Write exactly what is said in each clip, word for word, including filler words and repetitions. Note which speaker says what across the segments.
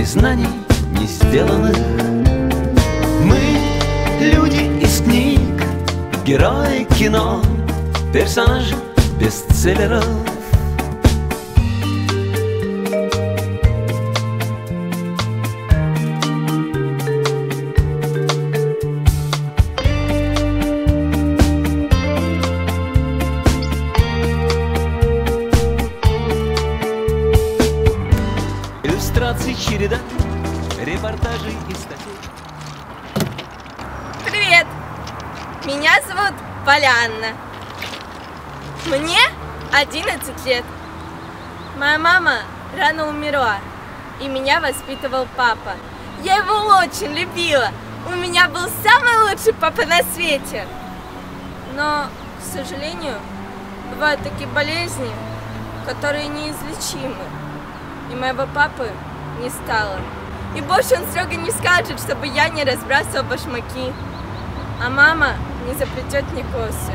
Speaker 1: признаний не сделанных. Мы люди из книг, герои кино, персонажи бестселлеров. Иллюстрации череда, репортажей и статей.
Speaker 2: Привет! Меня зовут Полянна. Мне одиннадцать лет. Моя мама рано умерла, и меня воспитывал папа. Я его очень любила. У меня был самый лучший папа на свете. Но, к сожалению, бывают такие болезни, которые неизлечимы. И моего папы не стало. И больше он строго не скажет, чтобы я не разбрасывала башмаки. А мама не заплетет мне косы.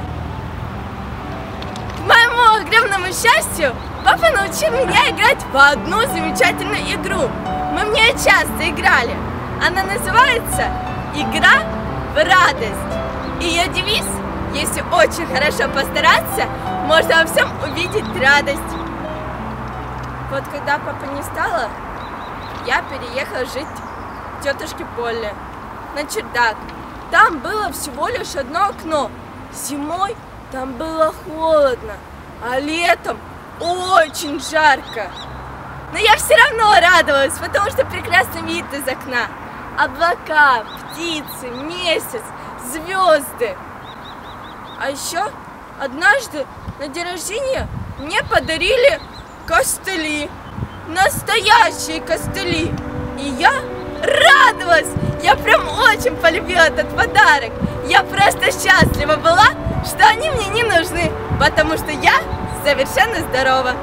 Speaker 2: К моему огромному счастью, папа научил меня играть в одну замечательную игру. Мы в нее часто играли. Она называется «Игра в радость». Ее девиз: если очень хорошо постараться, можно во всем увидеть радость. Вот когда папа не стало, я переехала жить к тетушке Полле на чердак. Там было всего лишь одно окно. Зимой там было холодно, а летом очень жарко. Но я все равно радовалась, потому что прекрасный вид из окна. Облака, птицы, месяц, звезды. А еще однажды на день рождения мне подарили костыли. Настоящие костыли. И я радовалась. Я прям очень полюбила этот подарок. Я просто счастлива была, что они мне не нужны, потому что я совершенно здорова.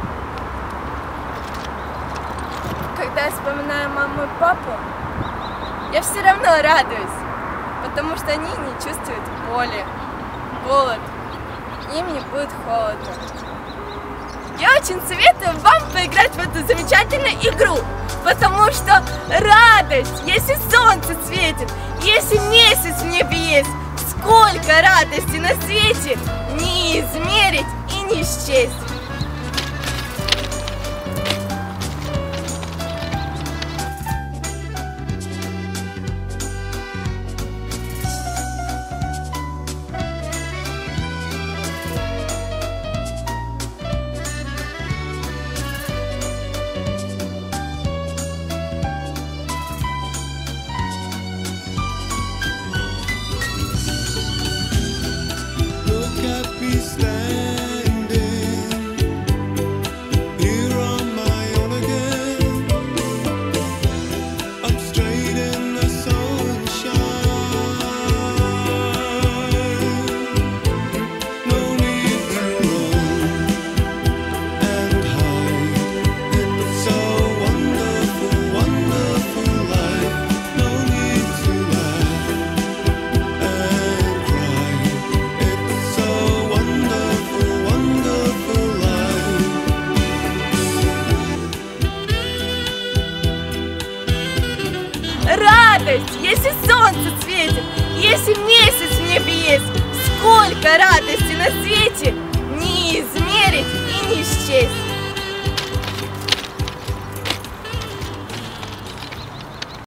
Speaker 2: Когда я вспоминаю маму и папу, я все равно радуюсь, потому что они не чувствуют боли, голод, им не будет холодно. Я очень советую вам поиграть в эту замечательную игру, потому что радость, если солнце светит, если месяц в небе есть, сколько радости на свете не измерить и не счесть. Радость, если солнце светит, если месяц в небе есть, сколько радости на свете не измерить и не счесть.